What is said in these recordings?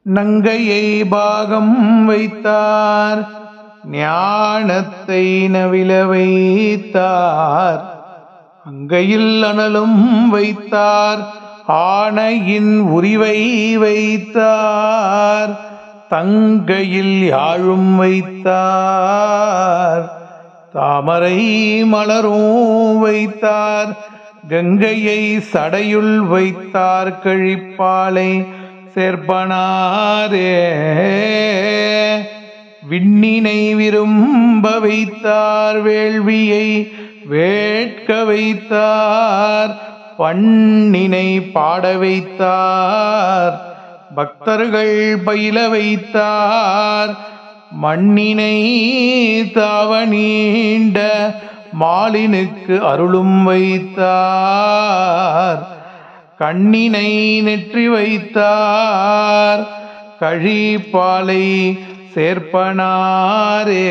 நங்கையை பாகம் வைத்தார், ஞானத்தை நவில வைத்தார். அங்கையில் அனலும் வைத்தார், ஆணையின் உரிவை வைத்தார். தங்கையில் யாழும் வைத்தார், தாமரை மலரும் வைத்தார். கங்கையை சடையுள் வைத்தார், கழிப்பாலை சேர்ப்பனாரே. விண்ணினை விரும்ப வைத்தார், வேள்வியை வேட்க வைத்தார். பண்ணினை பாட வைத்தார், பக்தர்கள் பயில வைத்தார். மண்ணினை தாவணீண்ட மாலினுக்கு அருளும் வைத்தார். கண்ணினை நெற்றி வைத்தார், கழிப்பாலை சேர்ப்பனாரே.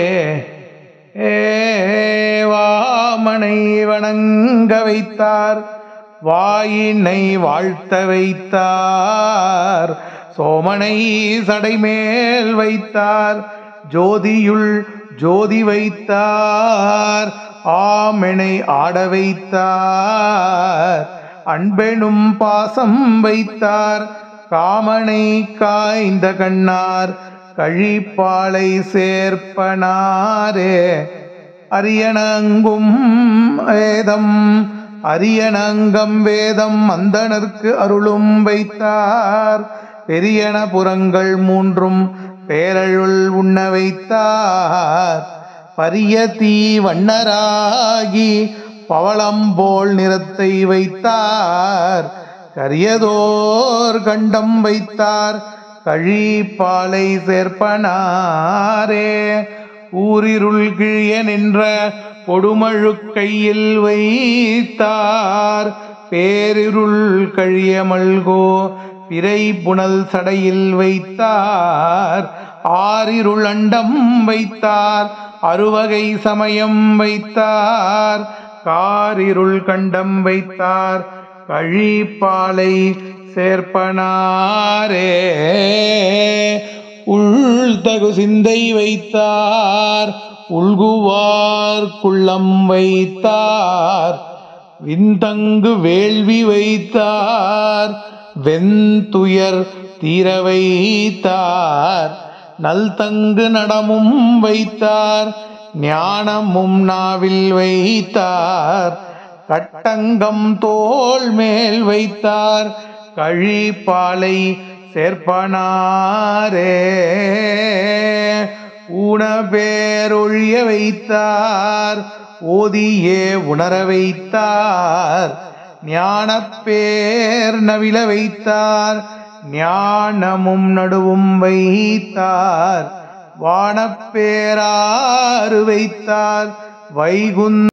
வாமனை வணங்க வைத்தார், வாயினை வாழ்த்த வைத்தார். சோமனை சடைமேல் வைத்தார், ஜோதியுள் ஜோதி வைத்தார். ஆமெனை ஆட வைத்தார், அன்பெனும் பாசம் வைத்தார். காமனை காய்ந்த கண்ணார், கழிப்பாலை சேர்ப்பனாரே. அரியணங்கும் வேதம் அரியணங்கம் வேதம் அந்தணர்க்கு அருளும் வைத்தார். பெரியன புறங்கள் மூன்றும் பேரழுள் உண்ண வைத்தார். பரிய தீ வண்ணராகி பவளம்போல் நிறத்தை வைத்தார். கரியதோர் கண்டம் வைத்தார், கழிப்பாலை சேர்ப்பனாரே. ஊரிருள் கிழிய நின்ற பொடுமழுக்கையில் வைத்தார். பேரிருள் கழிய மல்கோ பிறை புனல் சடையில் வைத்தார். ஆரிருள் அண்டம் வைத்தார், அறுவகை சமயம் வைத்தார். காரிருள் கண்டம் வைத்தார், கழிப்பாலை சேர்ப்பனாரே. உள்தகு சிந்தை வைத்தார், உள்குவார் குள்ளம் வைத்தார். விந்தங்கு வேள்வி வைத்தார், வெந்துயர் தீர வைத்தார். நல்தங்கு நடமும் வைத்தார், ஞானமும் நாவில் வைத்தார். கட்டங்கம் தோள் மேல் வைத்தார், கழிப்பாலை சேர்ப்பனாரே. ஊனபேரொழிய வைத்தார், ஓதியே உணர வைத்தார். ஞானப்பேர் நவில வைத்தார், ஞானமும் நடுவும் வைத்தார். வானப்பேராறு வைத்தார், வைகுந்த